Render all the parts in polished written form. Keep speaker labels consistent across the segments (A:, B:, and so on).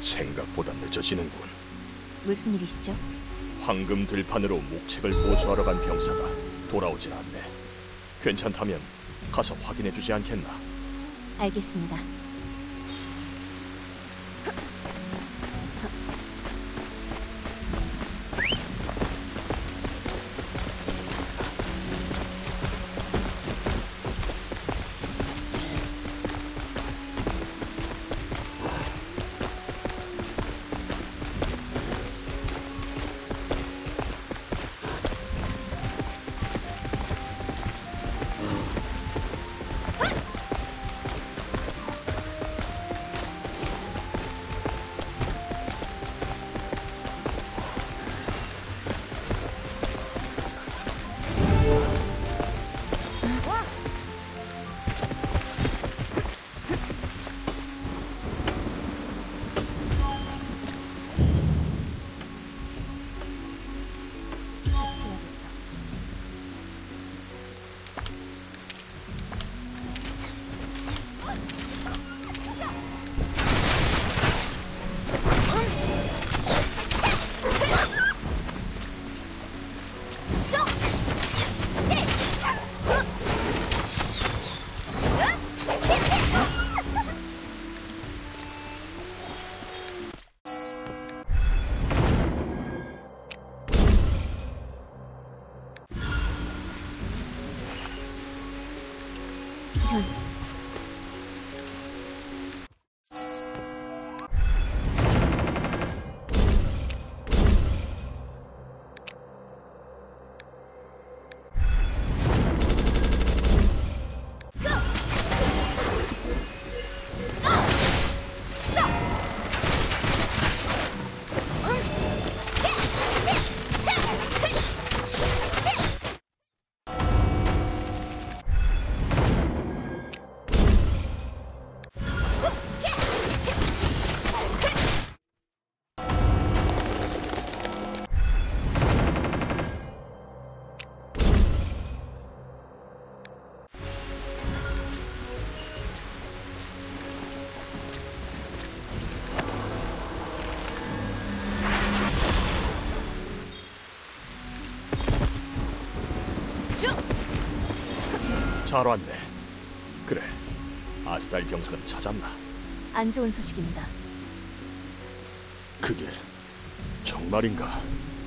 A: 생각보다 늦어지는군.
B: 무슨 일이시죠?
A: 황금 들판으로 목책을 보수하러 간 병사가 돌아오질 않네. 괜찮다면 가서 확인해주지 않겠나?
B: 알겠습니다. 처치해야겠어. 이런.
A: 잘 왔네. 그래, 아스달 병사는 찾았나?
B: 안 좋은 소식입니다.
A: 그게 정말인가?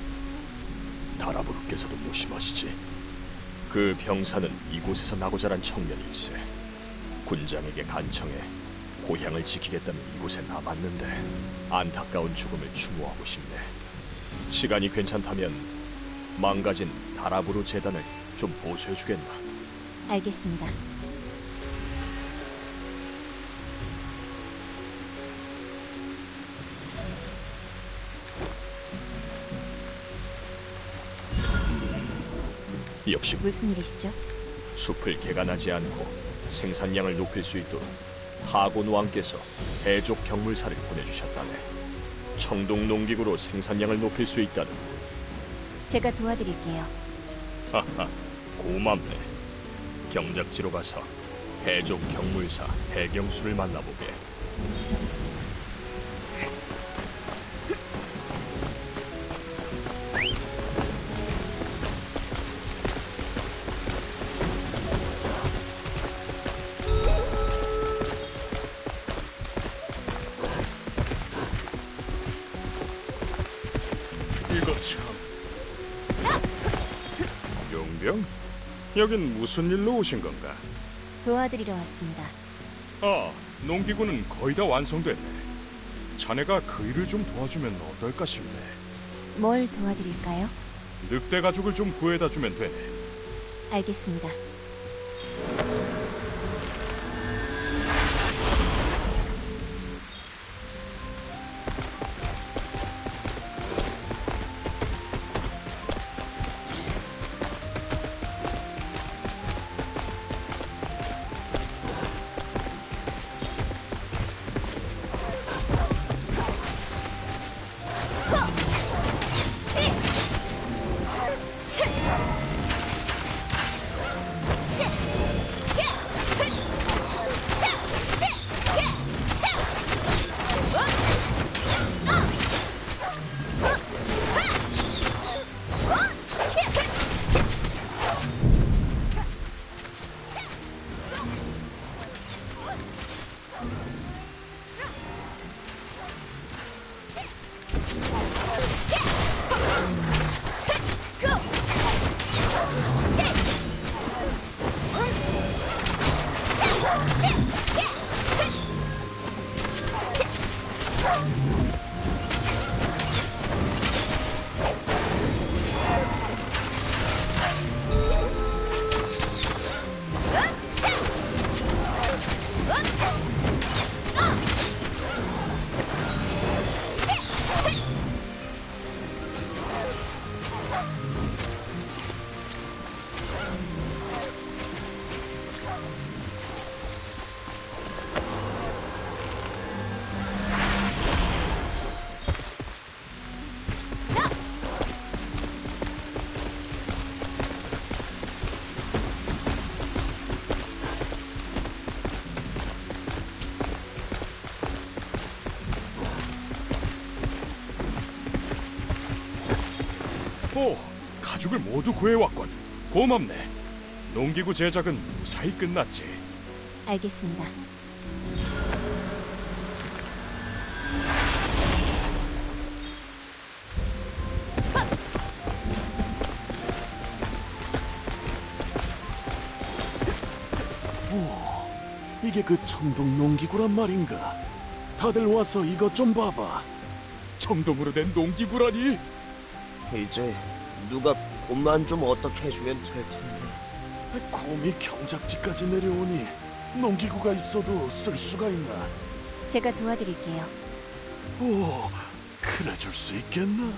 A: 다라부르께서도 무심하시지. 그 병사는 이곳에서 나고 자란 청년일세. 군장에게 간청해 고향을 지키겠다는 이곳에 남았는데 안타까운 죽음을 추모하고 싶네. 시간이 괜찮다면 망가진 다라부르 재단을 좀 보수해주겠나?
B: 알겠습니다.
A: 역시
B: 무슨 일이시죠?
A: 숲을 개간하지 않고 생산량을 높일 수 있도록 하곤 왕께서 해족 경물사를 보내주셨다네. 청동 농기구로 생산량을 높일 수 있다는.
B: 제가 도와드릴게요.
A: 하하, 고맙네. 경작지로 가서 해족 경물사 해경수를 만나보게. 이거 참. 용병? 여긴 무슨 일로 오신 건가?
B: 도와드리러 왔습니다.
C: 아, 농기구는 거의 다 완성됐네. 자네가 그 일을 좀 도와주면 어떨까 싶네.
B: 뭘 도와드릴까요?
C: 늑대 가죽을 좀 구해다 주면 되네.
B: 알겠습니다.
C: 오, 가죽을 모두 구해왔군. 고맙네. 농기구 제작은 무사히 끝났지.
B: 알겠습니다.
D: 이게 그 청동 농기구란 말인가? 다들 와서 이것 좀 봐봐.
C: 청동으로 된 농기구라니.
E: 이제 누가 곰만 좀 어떻게 해주면 될 텐데.
D: 곰이 경작지까지 내려오니 농기구가 있어도 쓸 수가 있나?
B: 제가 도와드릴게요.
D: 오, 그래 줄 수 있겠나?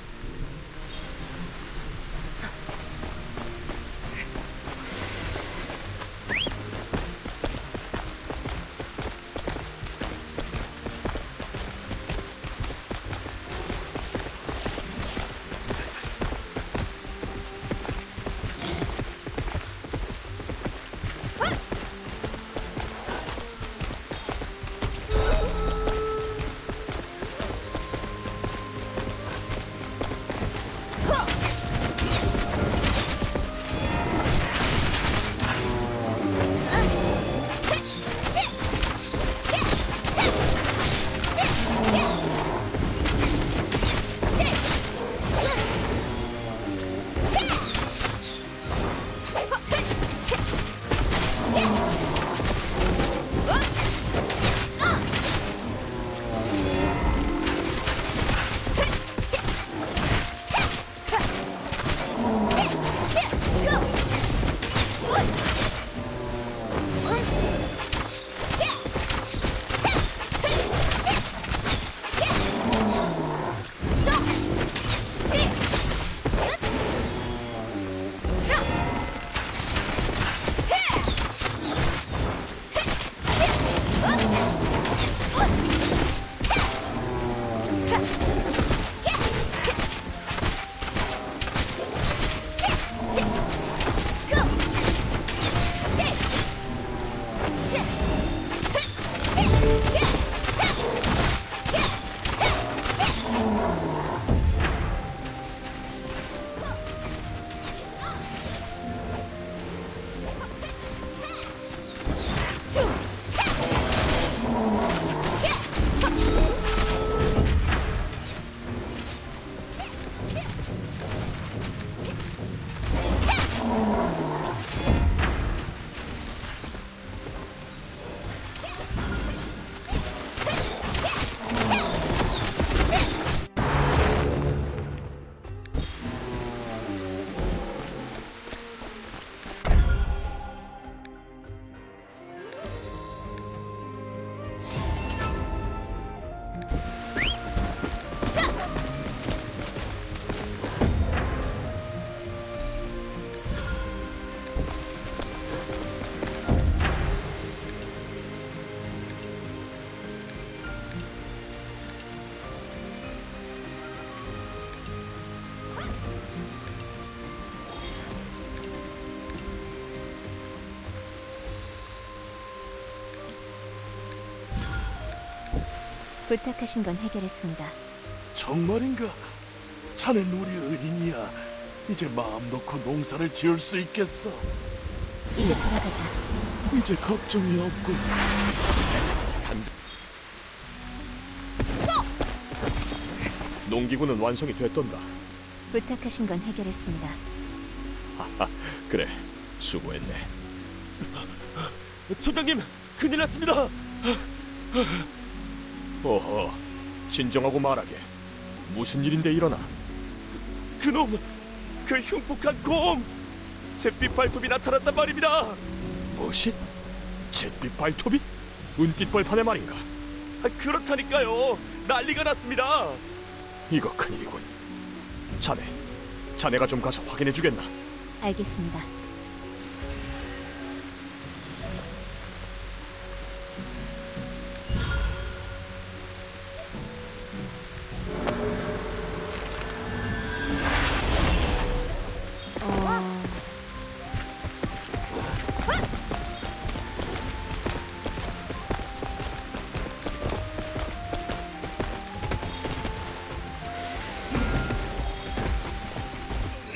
B: 부탁하신 건 해결했습니다.
D: 정말인가? 자넨 우리 은인이야. 이제 마음 놓고 농사를 지을 수 있겠어.
B: 이제 돌아가자.
D: 이제 걱정이 없군.
A: 농기구는 완성이 됐던가.
B: 부탁하신 건 해결했습니다.
A: 하하, 그래, 수고했네.
E: 초장님, 큰일 났습니다.
A: 어허, 진정하고 말하게. 무슨 일인데 일어나?
E: 그놈, 그 흉폭한 곰! 잿빛 발톱이 나타났단 말입니다.
A: 무엇이? 잿빛 발톱이? 은빛 벌판의 말인가?
E: 그렇다니까요. 난리가 났습니다.
A: 이거 큰일이군. 자네가 좀 가서 확인해 주겠나?
B: 알겠습니다.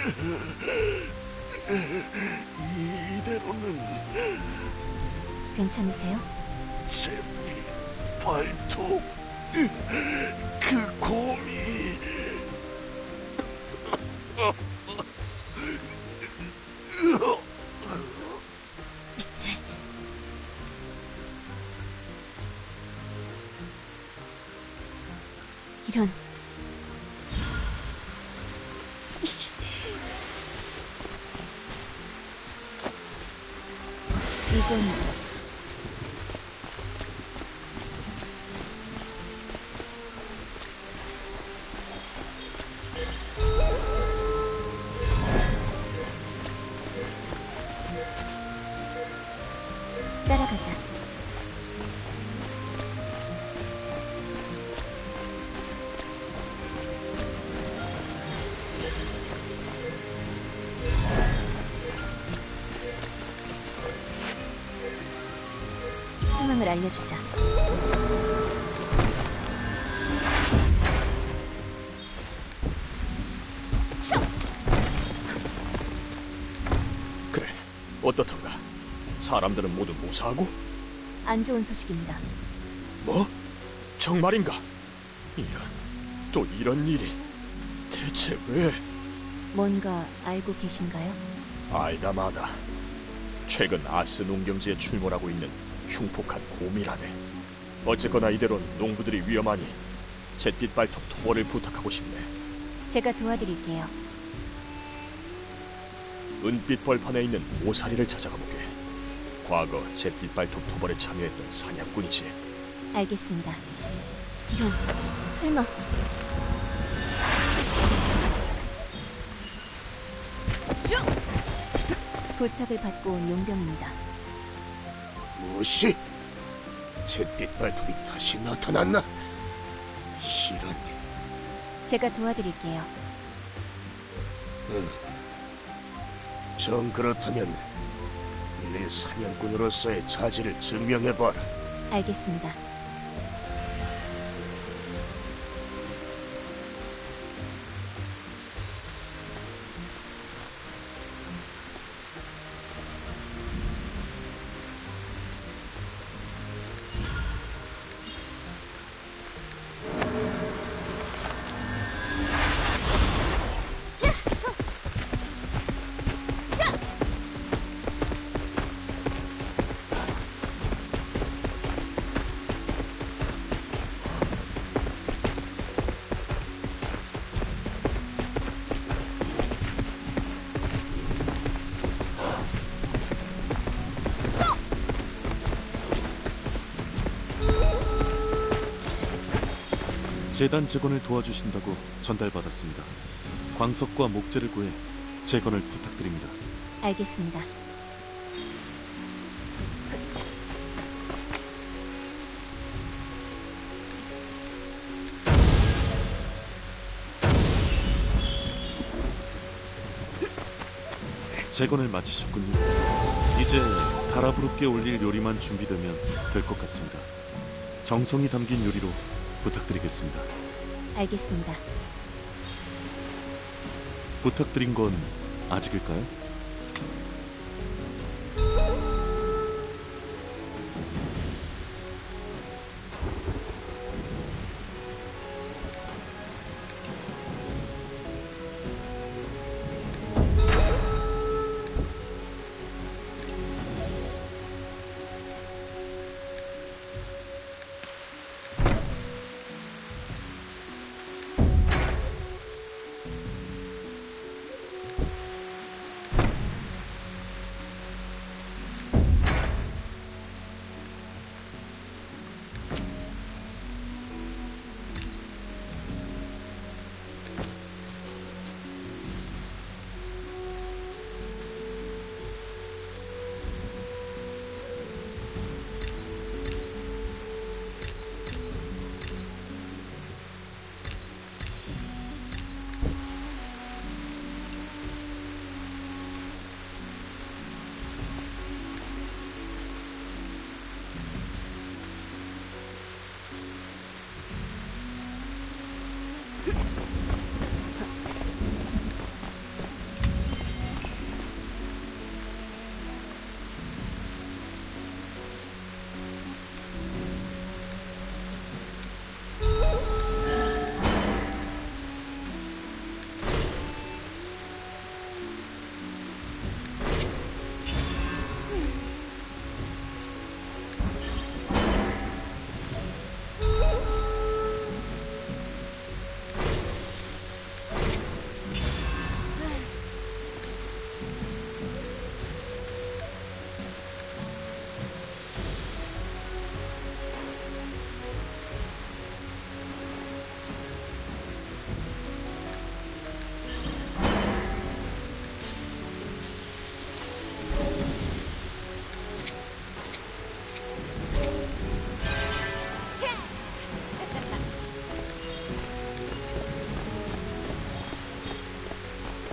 D: 이대로는
B: 괜찮으세요?
D: 잿빛 발톱, 그 곰이
B: 이런. 이건 따라가자. 상황을 알려주자.
A: 그래, 어떻던가? 사람들은 모두 무사하고?
B: 안 좋은 소식입니다.
A: 뭐? 정말인가? 이런, 또 이런 일이 대체 왜?
B: 뭔가 알고 계신가요?
A: 아이다 마다. 최근 아스 농경지에 출몰하고 있는 흉폭한 곰이라네. 어쨌거나 이대로는 농부들이 위험하니 잿빛 발톱 토벌을 부탁하고 싶네.
B: 제가 도와드릴게요.
A: 은빛 벌판에 있는 오사리를 찾아가 보게. 과거 잿빛 발톱 토벌에 참여했던 사냥꾼이지.
B: 알겠습니다. 이런, 설마. 부탁을 받고 온 용병입니다.
E: 무엇이? 잿빛 발톱이 다시 나타났나? 이런...
B: 제가 도와드릴게요.
E: 정 그렇다면 내 사냥꾼으로서의 자질을 증명해봐라.
B: 알겠습니다.
F: 재단 재건을 도와주신다고 전달받았습니다. 광석과 목재를 구해 재건을 부탁드립니다.
B: 알겠습니다.
F: 재건을 마치셨군요. 이제 달아부럽게 올릴 요리만 준비되면 될 것 같습니다. 정성이 담긴 요리로 부탁드리겠습니다.
B: 알겠습니다.
F: 부탁드린 건 아직일까요?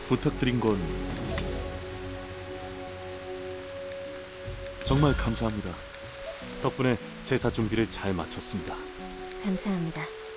F: 부탁드린 건 정말 감사합니다. 덕분에 제사 준비를 잘 마쳤습니다.
B: 감사합니다.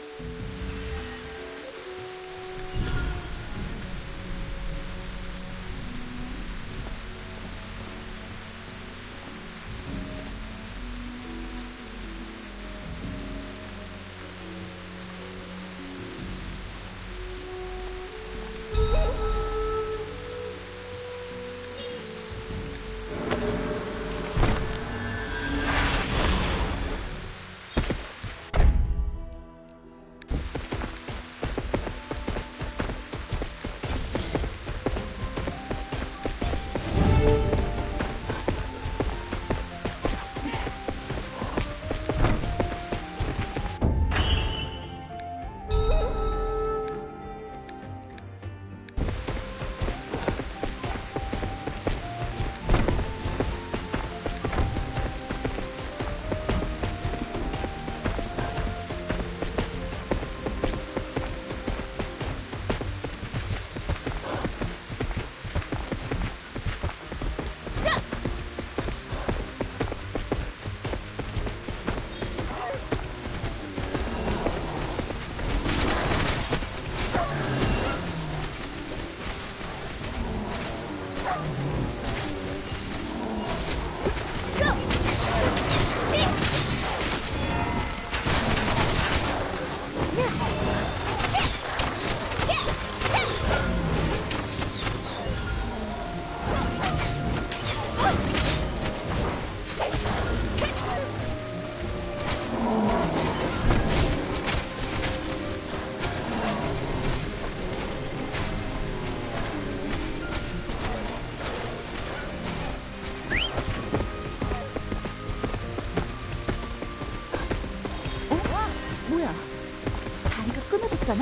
G: 뭐야? 다리가 끊어졌잖아.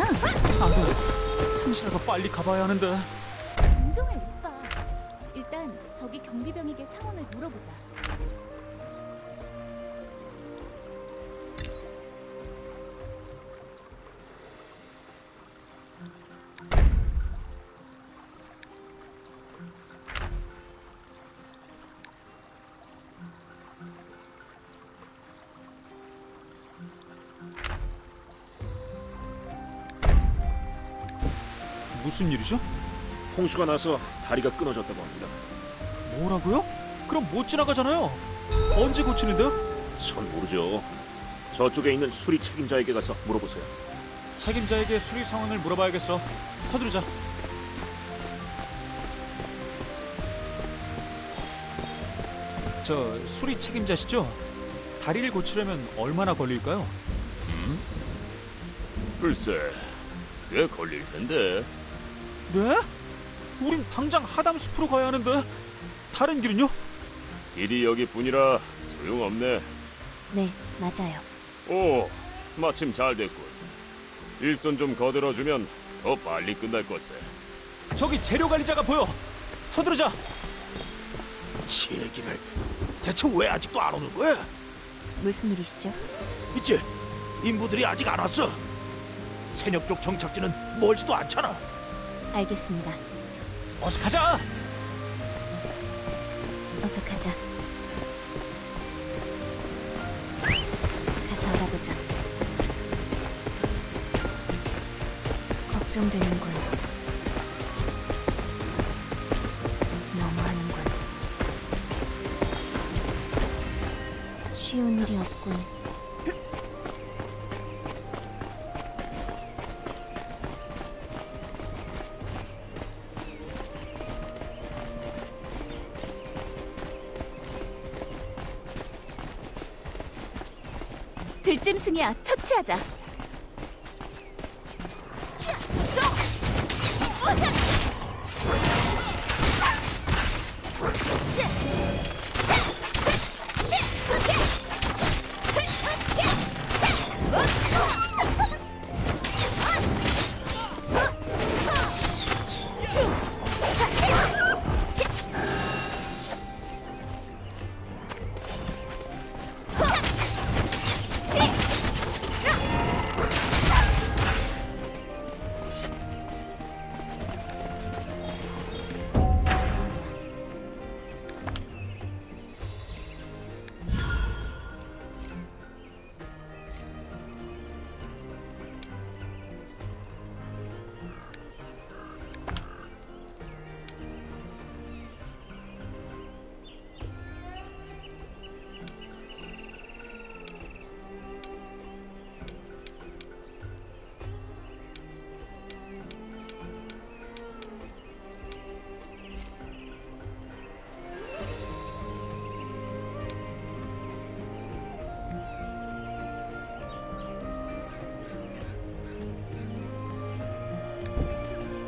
H: 안돼. 상실하고 빨리 가봐야 하는데.
G: 진정해 오빠. 일단 저기 경비병에게 상황을 물어보자.
H: 무슨 일이죠?
A: 홍수가 나서 다리가 끊어졌다고 합니다.
H: 뭐라고요? 그럼 못 지나가잖아요. 언제 고치는데요?
A: 전 모르죠. 저쪽에 있는 수리 책임자에게 가서 물어보세요.
H: 책임자에게 수리 상황을 물어봐야겠어. 서두르자. 저 수리 책임자시죠? 다리를 고치려면 얼마나 걸릴까요?
A: 글쎄, 꽤 걸릴 텐데.
H: 네? 우린 당장 하담숲으로 가야 하는데 다른 길은요?
A: 길이 여기뿐이라 소용없네.
B: 네, 맞아요.
A: 오, 마침 잘 됐군. 일손 좀 거들어주면 더 빨리 끝날 걸세.
H: 저기 재료 관리자가 보여. 서두르자.
D: 지 얘기를 대체 왜 아직도 안 오는 거야?
B: 무슨 일이시죠?
D: 있지? 인부들이 아직 안 왔어. 세력 쪽 정착지는 멀지도 않잖아.
B: 알겠습니다.
H: 어서 가자.
B: 어서 가자. 가서 알아보자. 걱정되는군. 너무하는군. 쉬운 일이 없군.
G: 들짐승이야, 처치하자.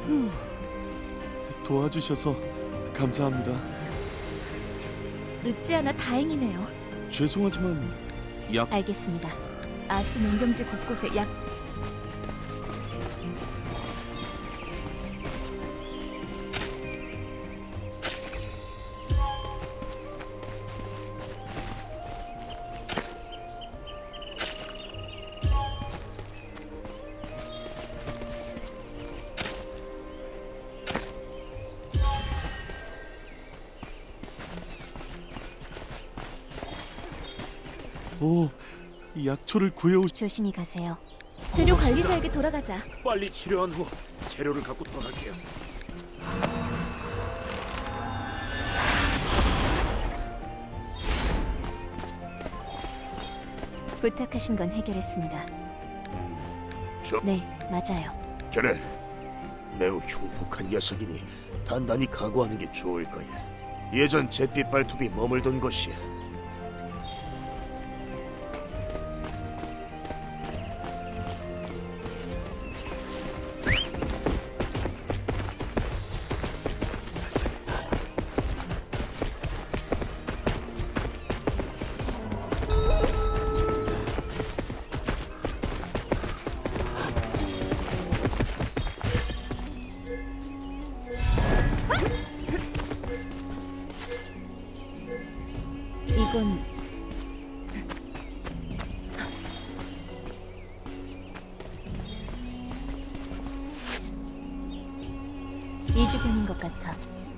F: 도와주셔서 감사합니다.
G: 늦지 않아 다행이네요.
F: 죄송하지만 약
B: 알겠습니다.
G: 아스 농경지 곳곳에 약
F: 오, 약초를 구해오.
B: 조심히 가세요.
G: 재료 관리사에게 돌아가자.
D: 빨리 치료한 후 재료를 갖고 떠날게요.
B: 부탁하신 건 해결했습니다. 네, 맞아요.
E: 그래. 매우 흉폭한 녀석이니 단단히 각오하는 게 좋을 거야. 예전 잿빛 발톱이 머물던 곳이야.
B: 이건 이주변인 것 같아.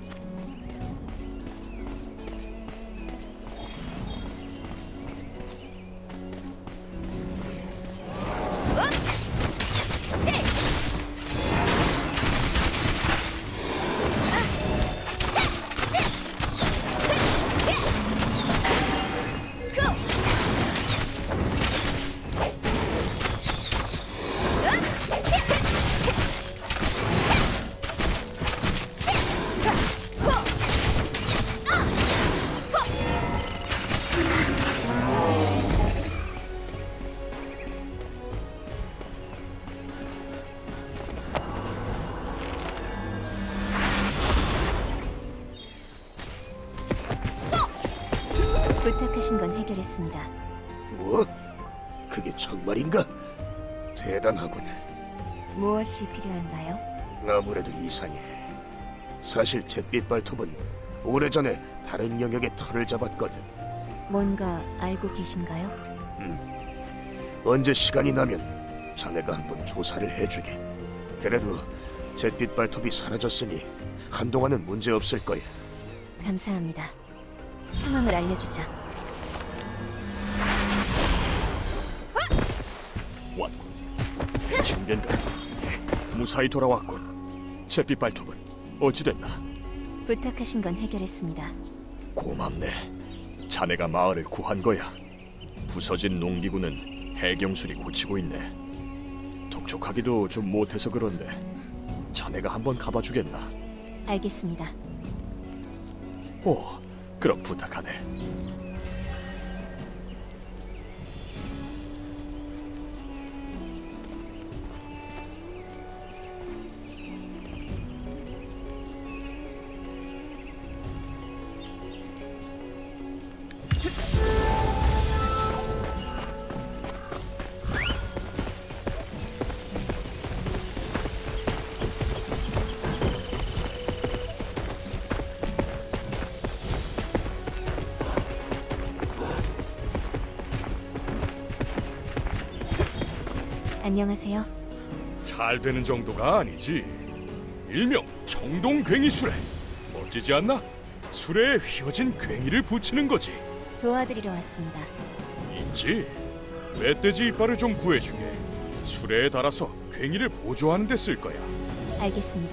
B: 부탁하신 건 해결했습니다.
E: 뭐? 그게 정말인가? 대단하군.
B: 무엇이 필요한가요?
E: 아무래도 이상해. 사실 잿빛 발톱은 오래전에 다른 영역의 털을 잡았거든.
B: 뭔가 알고 계신가요?
E: 언제 시간이 나면 자네가 한번 조사를 해주게. 그래도 잿빛 발톱이 사라졌으니 한동안은 문제 없을 거야.
B: 감사합니다. 상황을 알려주자.
A: 왔군. 중된가 무사히 돌아왔군. 잿빛 발톱은 어찌됐나?
B: 부탁하신 건 해결했습니다.
A: 고맙네. 자네가 마을을 구한 거야. 부서진 농기구는 해경술이 고치고 있네. 독촉하기도 좀 못해서 그런데 자네가 한번 가봐주겠나?
B: 알겠습니다.
A: 오, 그럼 부탁하네.
B: 안녕하세요.
C: 잘 되는 정도가 아니지. 일명 청동괭이 수레. 멋지지 않나? 수레에 휘어진 괭이를 붙이는 거지.
B: 도와드리러 왔습니다.
C: 있지. 멧돼지 이빨을 좀 구해주게. 수레에 달아서 괭이를 보조하는 데 쓸 거야.
B: 알겠습니다.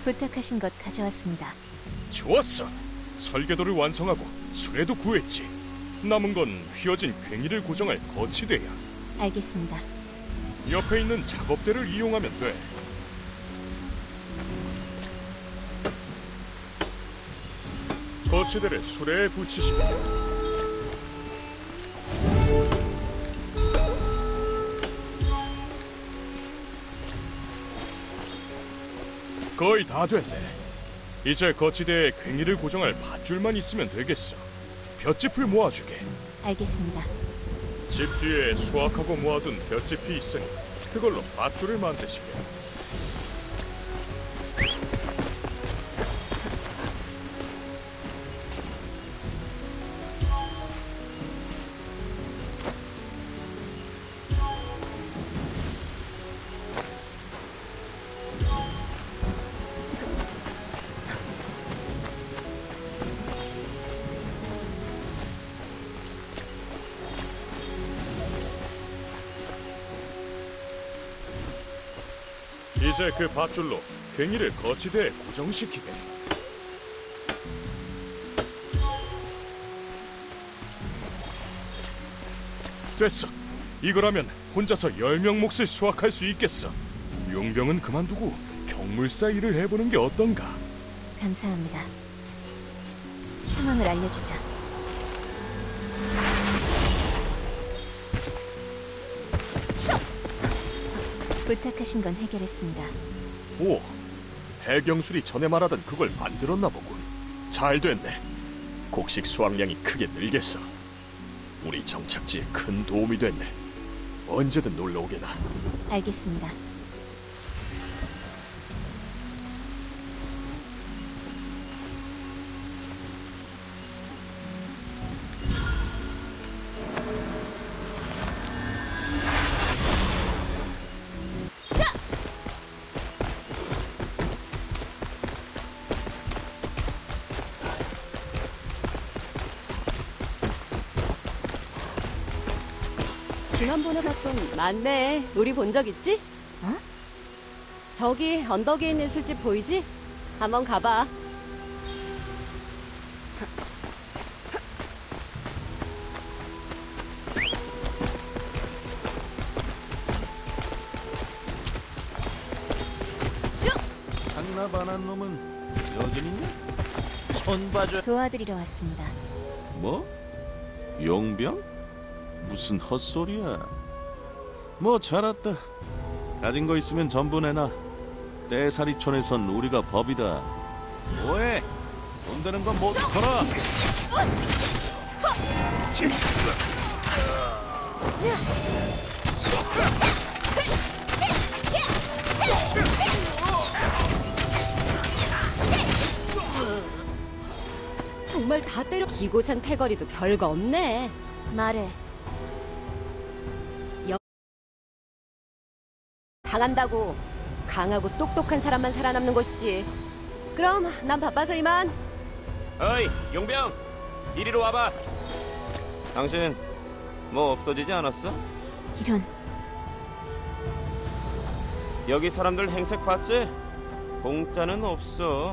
B: 부탁하신 것 가져왔습니다.
C: 좋았어. 설계도를 완성하고 수레도 구했지. 남은 건 휘어진 괭이를 고정할 거치대야.
B: 알겠습니다.
C: 옆에 있는 작업대를 이용하면 돼. 거치대를 수레에 붙이시면 거의 다 됐네. 이제 거치대에 괭이를 고정할 밧줄만 있으면 되겠어. 볏짚을 모아주게.
B: 알겠습니다.
C: 집 뒤에 수확하고 모아둔 볏짚이 있으니 그걸로 밧줄을 만드시게. 이제 그 밧줄로 괭이를 거치대에 고정시키게. 됐어. 이거라면 혼자서 10명 몫을 수확할 수 있겠어. 용병은 그만두고 경물사 일을 해보는 게 어떤가?
B: 감사합니다. 상황을 알려주자. 부탁하신 건 해결했습니다.
A: 오, 해경술이 전에 말하던 그걸 만들었나 보군. 잘 됐네. 곡식 수확량이 크게 늘겠어. 우리 정착지에 큰 도움이 됐네. 언제든 놀러 오게나.
B: 알겠습니다.
I: 지난번에 봤던 맞네. 우리 본 적 있지?
B: 어?
I: 저기 언덕에 있는 술집 보이지? 한번 가봐.
F: 상납 안 한 놈은 여전히냐? 손 봐줘.
B: 도와드리러 왔습니다.
F: 뭐? 용병? 무슨 헛소리야. 뭐 잘 왔다. 가진 거 있으면 전부 내놔. 떼사리촌에선 우리가 법이다. 뭐해? 돈 되는 건 모두 털어.
I: 정말 다 때려. 기고산 패거리도 별거 없네.
B: 말해.
I: 당한다고. 강하고 똑똑한 사람만 살아남는 곳이지. 그럼 난 바빠서 이만.
J: 어이, 용병! 이리로 와봐. 당신 뭐 없어지지 않았어?
B: 이런.
J: 여기 사람들 행색 봤지? 공짜는 없어.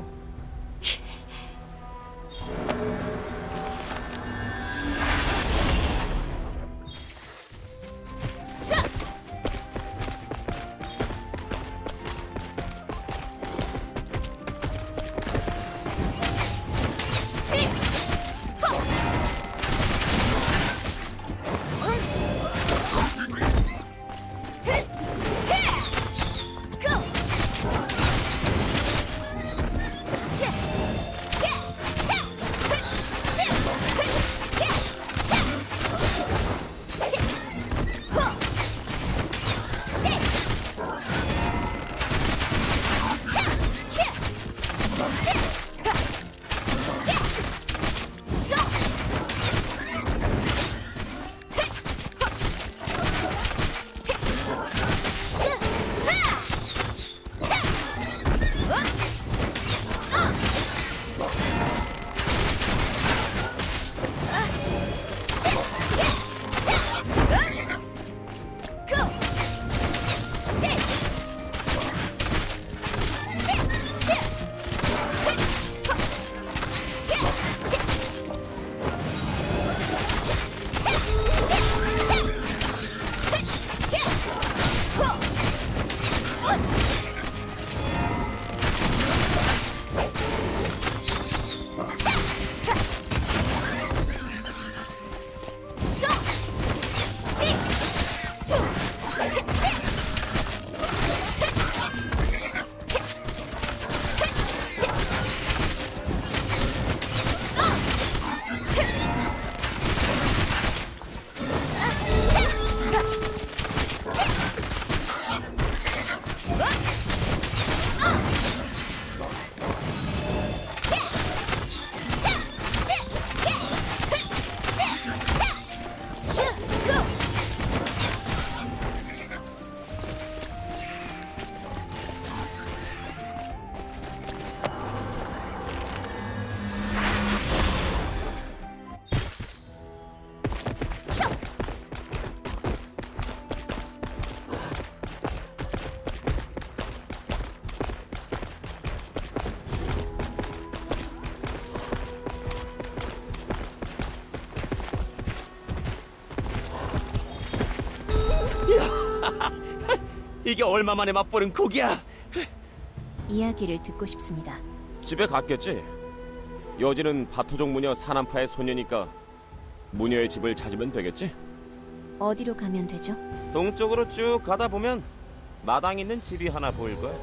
J: 이게 얼마 만에 맛보는 고기야.
B: 이야기를 듣고 싶습니다.
J: 집에 갔겠지. 여진은 바토족 무녀 사남파의 소녀니까 무녀의 집을 찾으면 되겠지.
B: 어디로 가면 되죠?
J: 동쪽으로 쭉 가다 보면 마당 있는 집이 하나 보일 거야.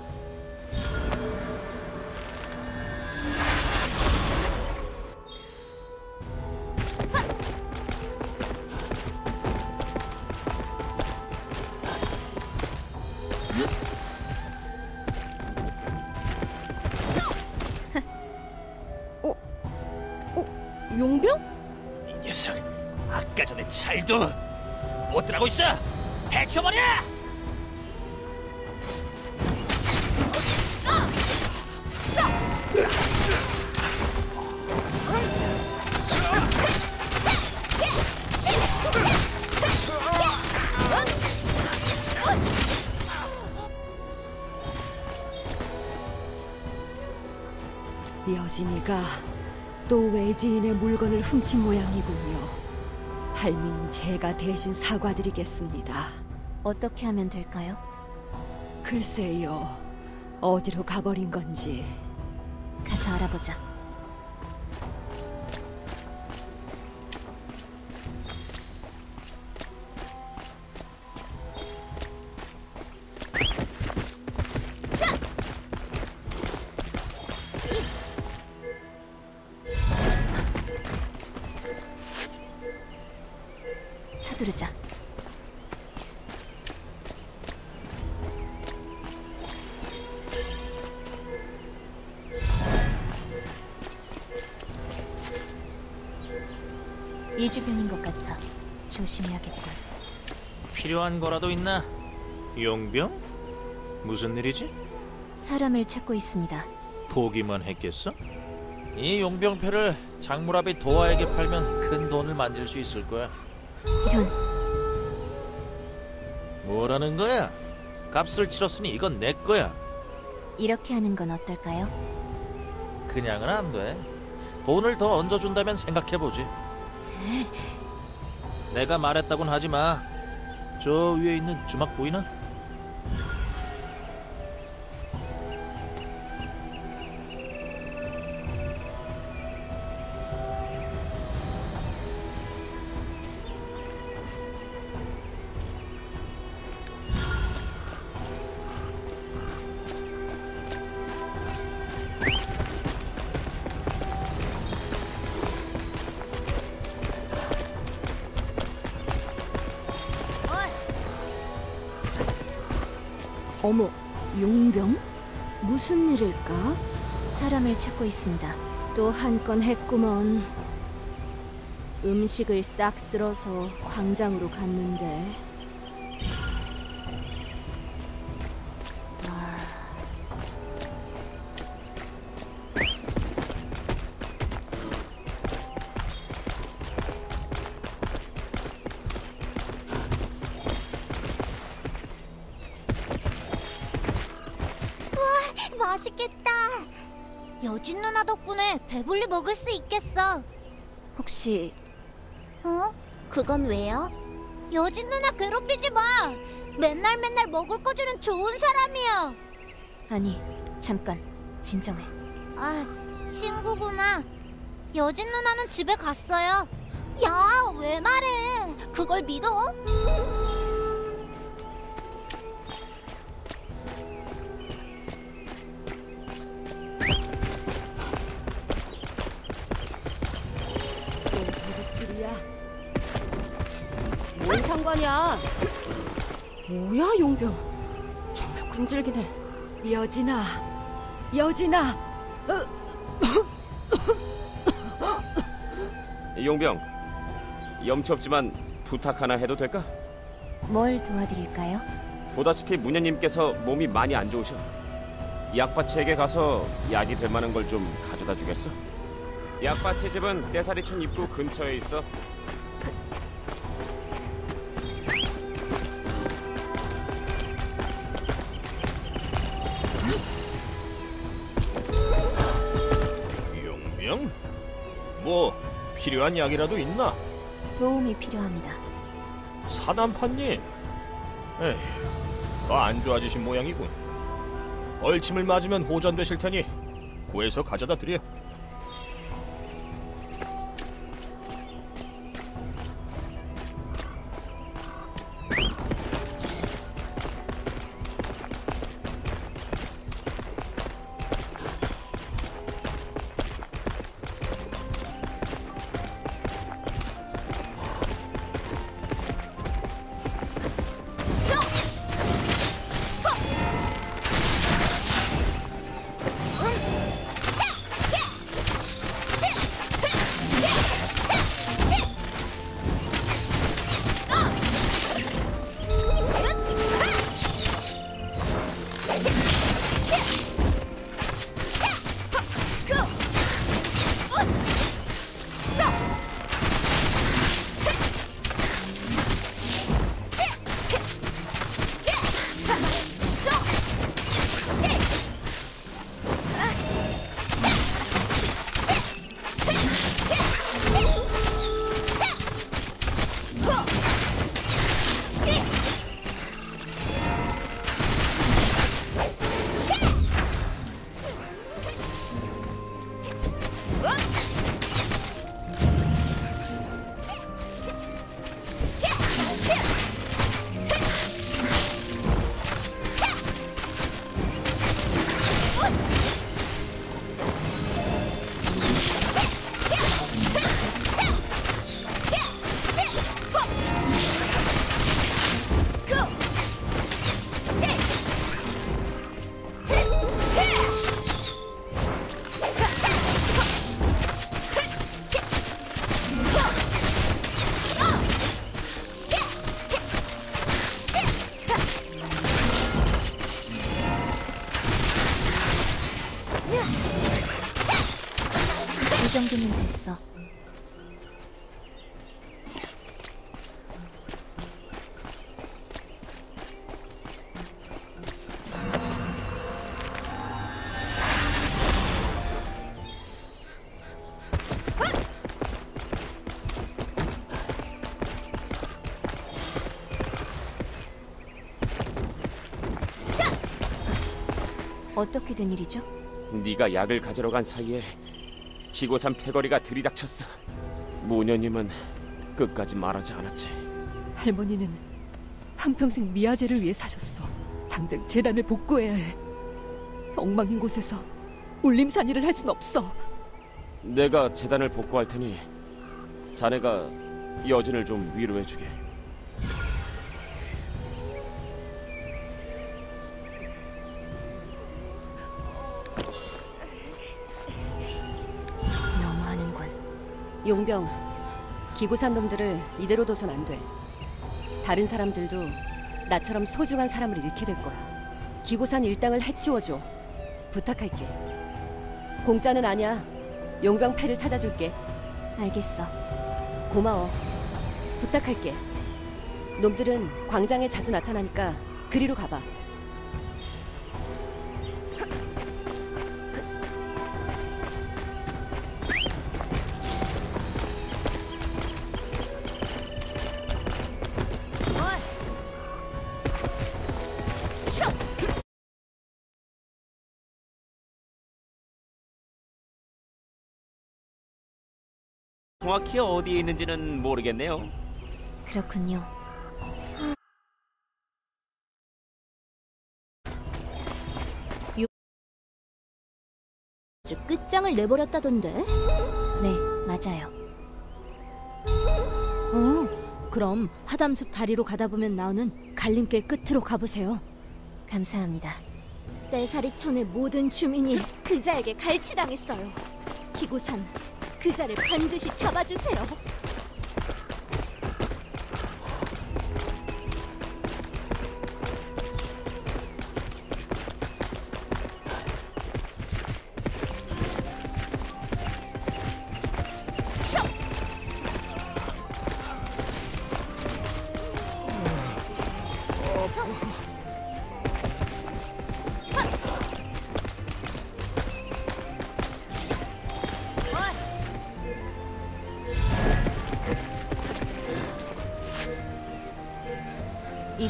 I: 용병?
E: 이 녀석, 아까 전에 잘도 못 들어가고 있어. 해쳐버려!
I: 여진이가 또 외지인의 물건을 훔친 모양이군요. 할미인 제가 대신 사과드리겠습니다.
B: 어떻게 하면 될까요?
I: 글쎄요, 어디로 가버린 건지.
B: 가서 알아보자. 서두르자. 이 주변인 것 같아. 조심해야겠군.
H: 필요한 거라도 있나? 용병? 무슨 일이지?
B: 사람을 찾고 있습니다.
H: 보기만 했겠어? 이 용병패를 장무라비 도화에게 팔면 큰 돈을 만질 수 있을 거야.
B: 이런...
H: 뭐라는 거야? 값을 치렀으니 이건 내 거야.
B: 이렇게 하는 건 어떨까요?
H: 그냥은 안 돼. 돈을 더 얹어준다면 생각해보지. 내가 말했다곤 하지 마. 저 위에 있는 주막 보이나?
I: 어머, 용병? 무슨 일일까?
B: 사람을 찾고 있습니다.
I: 또 한 건 했구먼. 음식을 싹 쓸어서 광장으로 갔는데.
K: 맛있겠다. 여진 누나 덕분에 배불리 먹을 수 있겠어.
B: 혹시...
K: 그건 왜요? 여진 누나 괴롭히지 마. 맨날 먹을 거 주는 좋은 사람이야.
B: 아니, 잠깐. 진정해.
K: 아, 친구구나. 여진 누나는 집에 갔어요. 야, 왜 말해? 그걸 믿어?
I: 뭔 상관이야? 뭐야, 용병? 정말 굶질기네. 여진아, 여진아.
J: 용병, 염치 없지만 부탁 하나 해도 될까?
B: 뭘 도와드릴까요?
J: 보다시피 무녀님께서 몸이 많이 안 좋으셔. 약밭에게 가서 약이 될 만한 걸 좀 가져다 주겠어? 약밭의 집은 떼사리촌 입구 근처에 있어.
A: 용병? 뭐 필요한 약이라도 있나?
B: 도움이 필요합니다.
A: 사단파님, 에이, 더 안 좋아지신 모양이군. 얼침을 맞으면 호전되실 테니 구해서 가져다 드려.
B: 이 정도면 됐어. 어떻게 된 일이죠?
J: 네가 약을 가지러 간 사이에 기고산 패거리가 들이닥쳤어. 무녀님은 끝까지 말하지 않았지.
L: 할머니는 한평생 미아제를 위해 사셨어. 당장 재단을 복구해야 해. 엉망인 곳에서 울림산이를 할 순 없어.
J: 내가 재단을 복구할 테니 자네가 여진을 좀 위로해주게.
I: 용병, 기구산 놈들을 이대로 둬선 안 돼. 다른 사람들도 나처럼 소중한 사람을 잃게 될 거야. 기구산 일당을 해치워줘. 부탁할게. 공짜는 아니야. 용병 패를 찾아줄게.
B: 알겠어.
I: 고마워. 부탁할게. 놈들은 광장에 자주 나타나니까 그리로 가봐.
J: 정확히 어디에 있는지는 모르겠네요.
B: 그렇군요.
K: 끝장을 내버렸다던데?
B: 네, 맞아요.
K: 그럼 하담숲 다리로 가다 보면 나오는 갈림길 끝으로 가보세요.
B: 감사합니다.
K: 떼사리촌의 모든 주민이 그자에게 갈취당했어요. 기고산, 그자를 반드시 잡아주세요.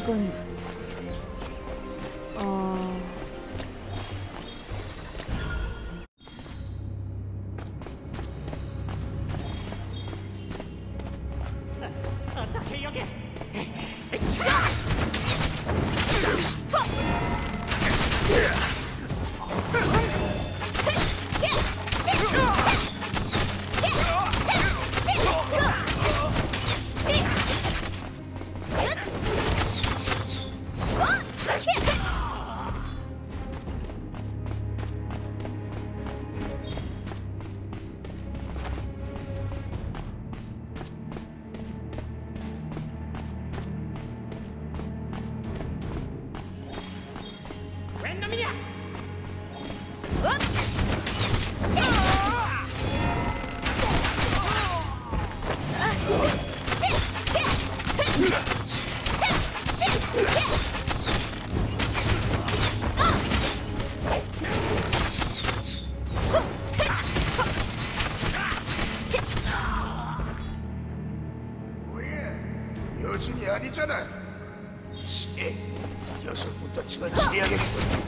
B: 이건
M: 어떻게 여기? 웬 놈이냐?
E: 여진이 아니잖아. 씨, 녀석부터 치고 치려야겠군.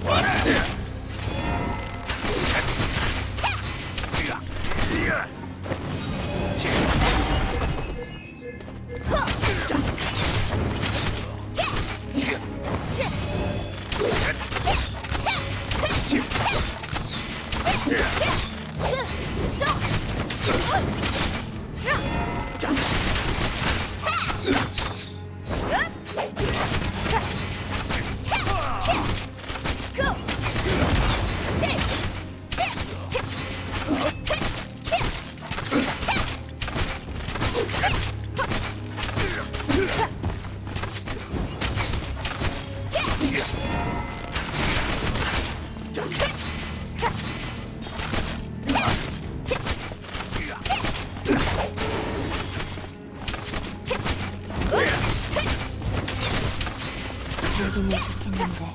B: 즐기면 좋겠는데.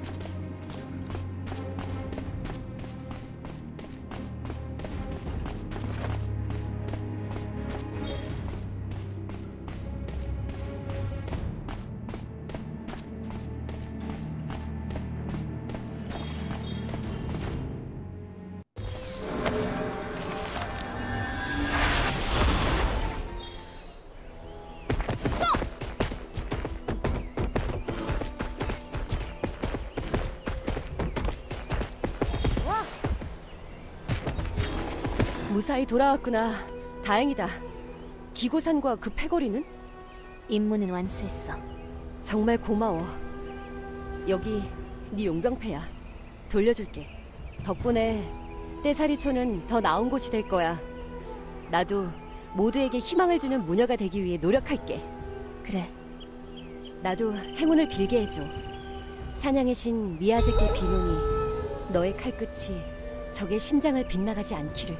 I: 무사히 돌아왔구나. 다행이다. 기고산과 그 패거리는?
B: 임무는 완수했어.
I: 정말 고마워. 여기 네 용병패야. 돌려줄게. 덕분에 떼사리촌은 더 나은 곳이 될 거야. 나도 모두에게 희망을 주는 무녀가 되기 위해 노력할게.
B: 그래.
I: 나도 행운을 빌게 해줘. 사냥의 신 미야제께 비노니 너의 칼끝이 적의 심장을 빗나가지 않기를.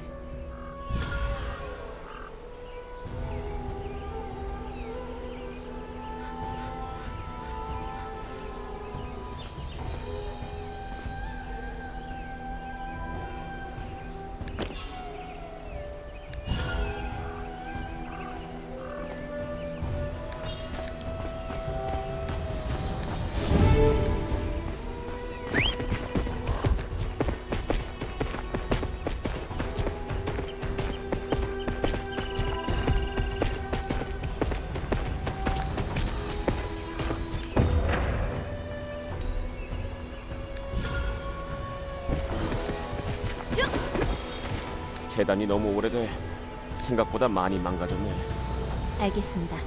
J: 재단이 너무 오래돼 생각보다 많이 망가졌네.
B: 알겠습니다.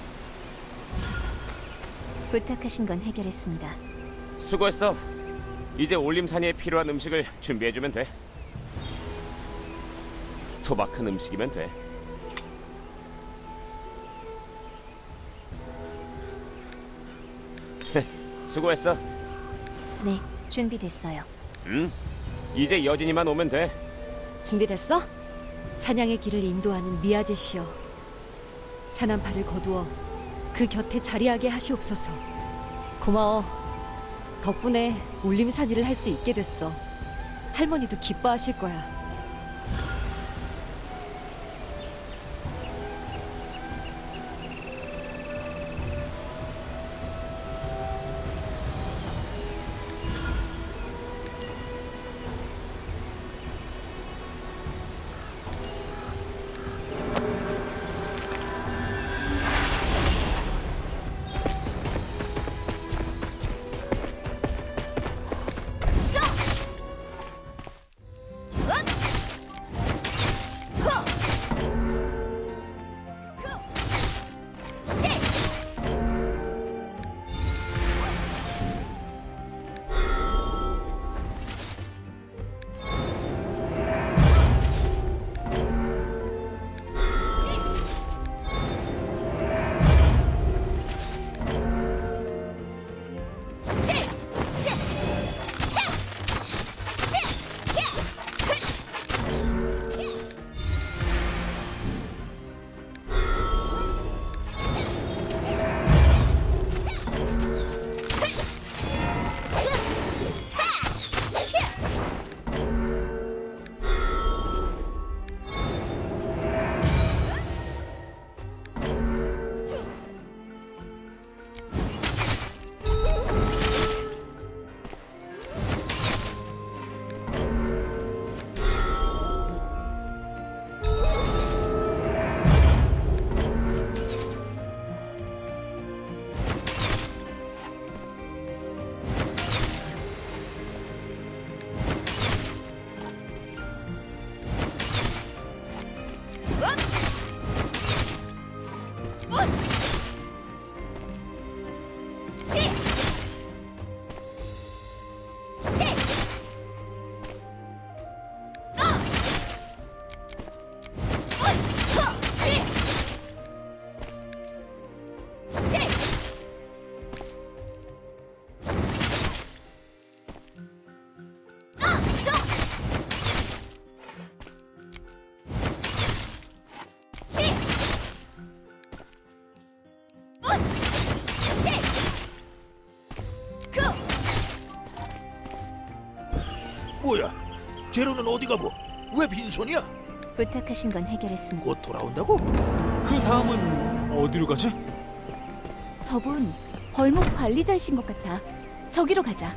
B: 부탁하신 건 해결했습니다.
J: 수고했어. 이제 올림산이에 필요한 음식을 준비해주면 돼. 소박한 음식이면 돼. 수고했어.
B: 네, 준비됐어요.
J: 이제 여진이만 오면 돼.
I: 준비됐어? 사냥의 길을 인도하는 미아제시여, 사난파를 거두어 그 곁에 자리하게 하시옵소서. 고마워. 덕분에 울림산이를 할 수 있게 됐어. 할머니도 기뻐하실 거야.
N: 뭐야? 제로는 어디 가고 왜 빈손이야?
B: 부탁하신 건 해결했습니다.
N: 곧 돌아온다고?
C: 그 다음은 어디로 가지?
G: 저분 벌목 관리자이신 것 같아. 저기로 가자.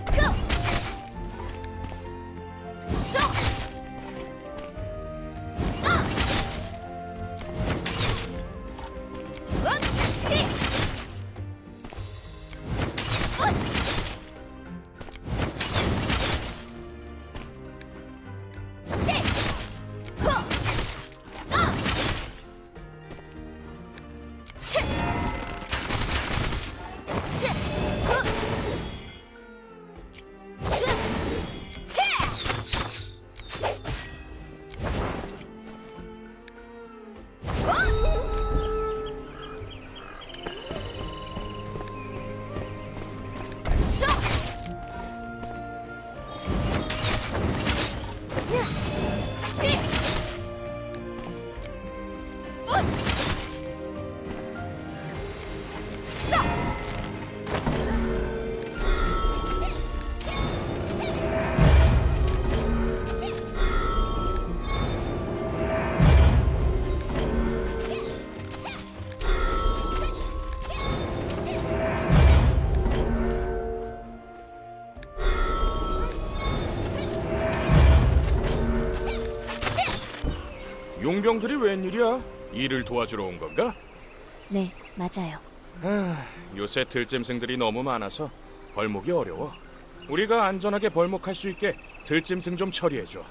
C: 용병들이 웬일이야? 일을 도와주러 온 건가?
B: 네, 맞아요.
C: 요새 들짐승들이 너무 많아서 벌목이 어려워. 우리가 안전하게 벌목할 수 있게 들짐승 좀 처리해줘.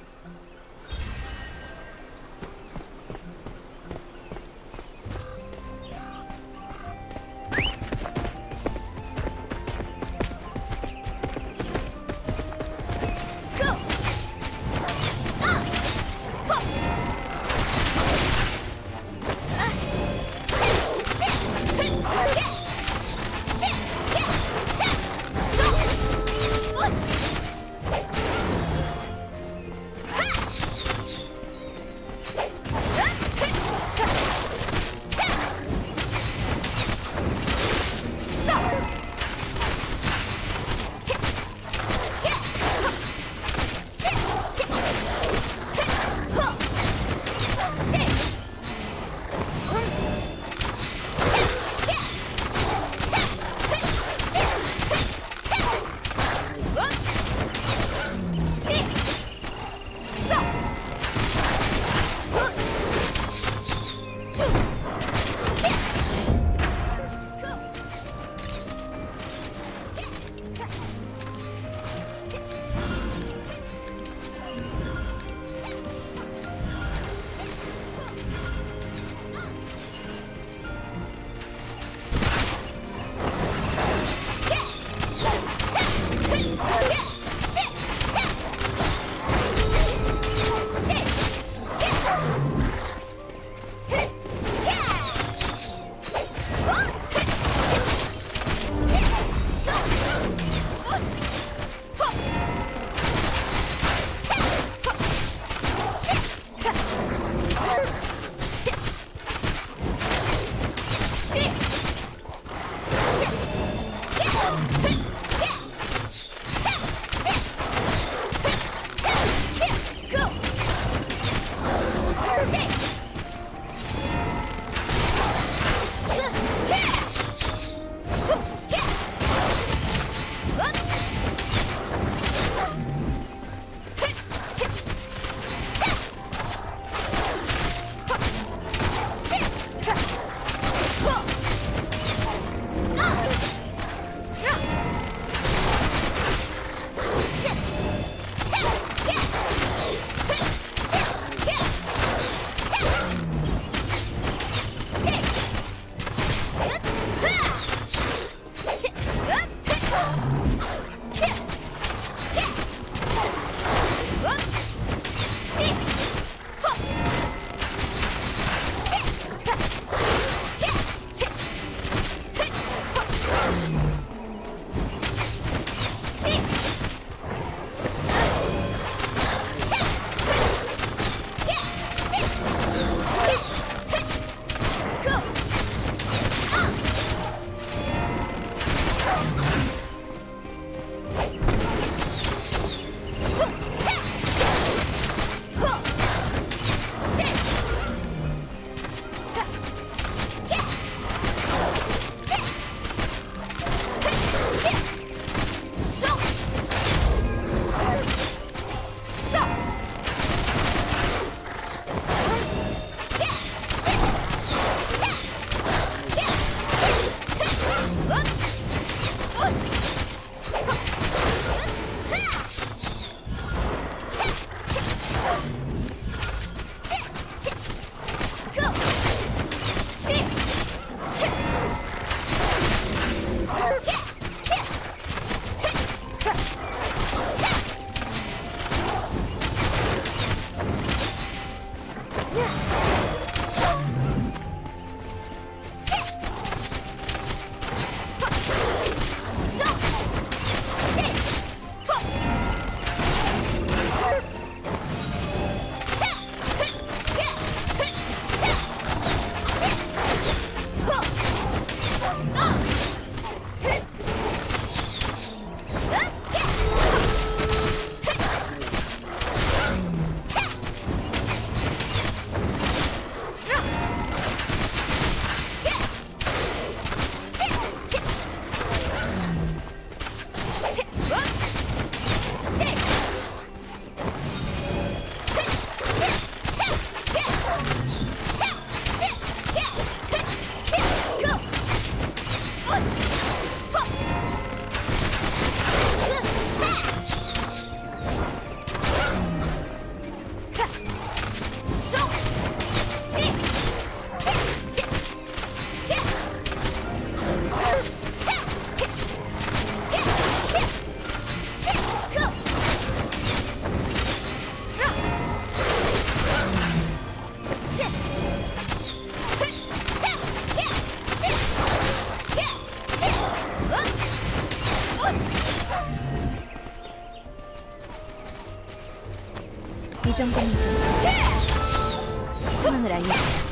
B: 이 정도면 됐어. 상황을 알려주자.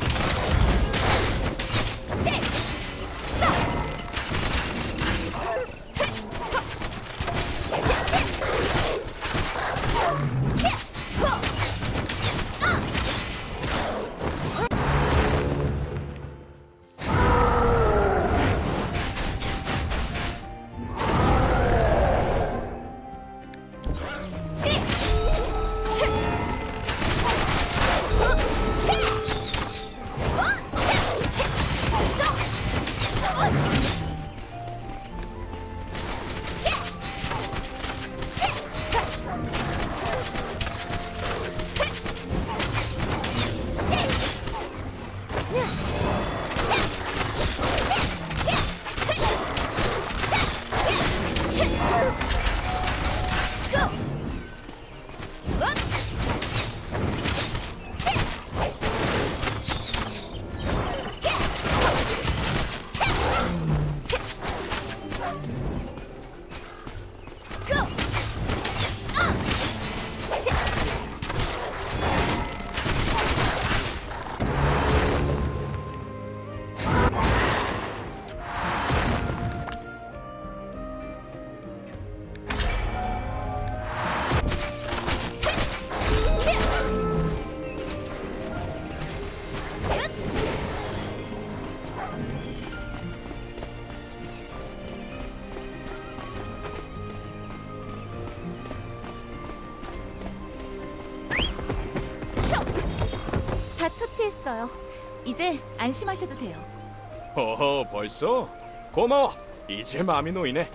G: 다 처치했어요. 이제 안심하셔도 돼요.
C: 허허, 벌써? 고마워. 이제 마음이 놓이네.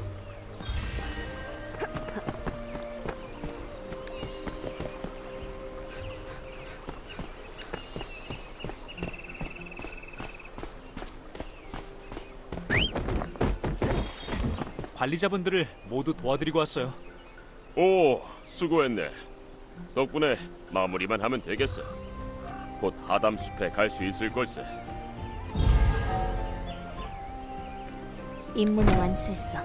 O: 관리자분들을 모두 도와드리고 왔어요.
J: 오, 수고했네. 덕분에 마무리만 하면 되겠어. 곧 하담숲에 갈 수 있을 걸세.
B: 임무는 완수했어.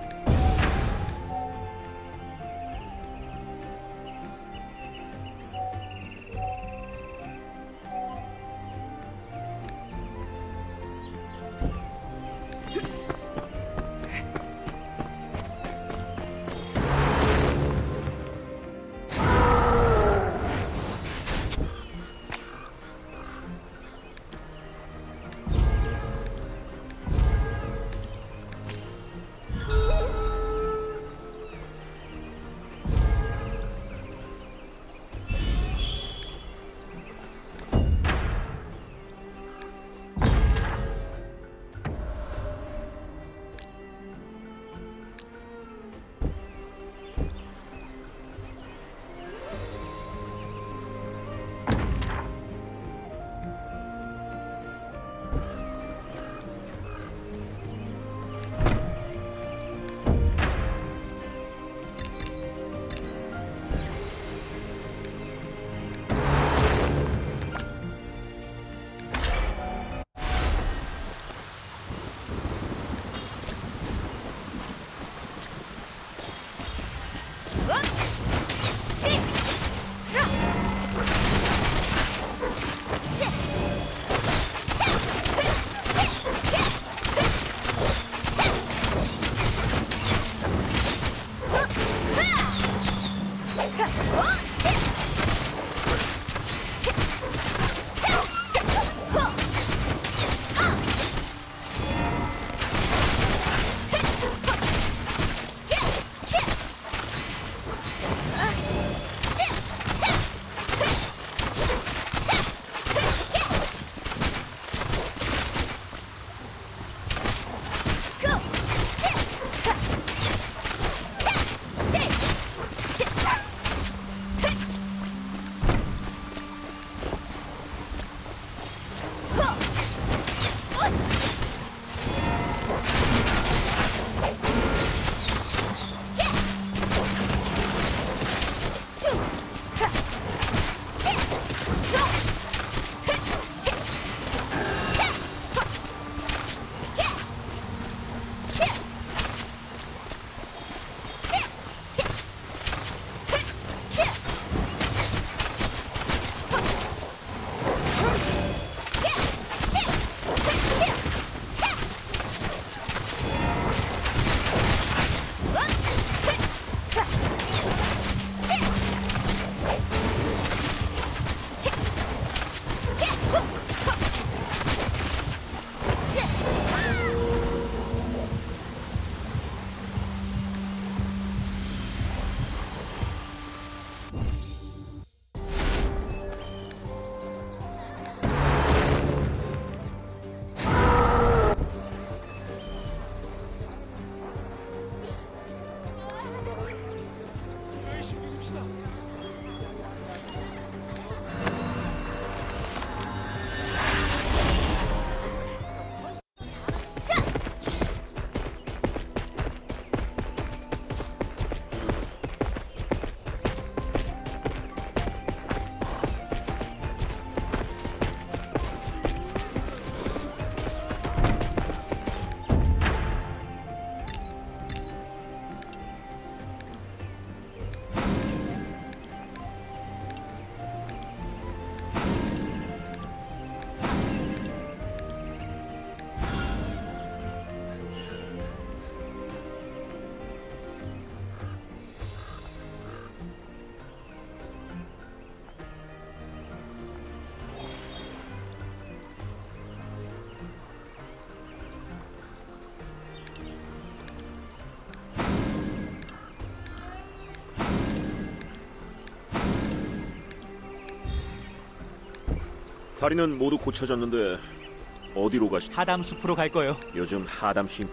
P: 다리는 모두 고쳐졌는데 어디로 가시?
O: 하담 숲으로 갈 거예요.
P: 요즘 하담 쉼.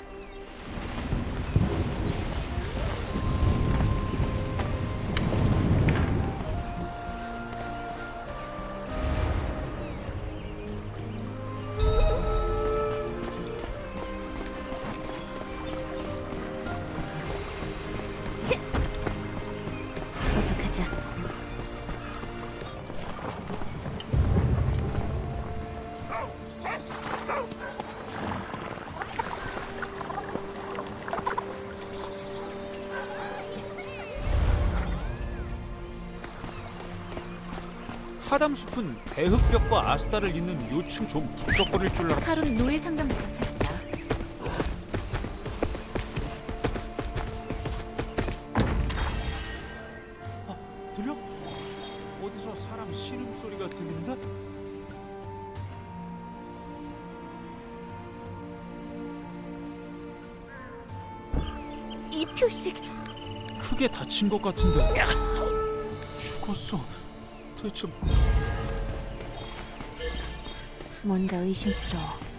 B: 어서 가자.
O: 하담 숲은 배흑벽과 아스타를 잇는 요충 좀 북적거릴 줄 알아.
G: 하루는 노예 상담부터 찾자.
O: 들려? 어디서 사람 신음 소리가 들린다?
G: 이 표식
O: 크게 다친 것 같은데. 죽었어. 대체
B: 뭔가 의심스러워.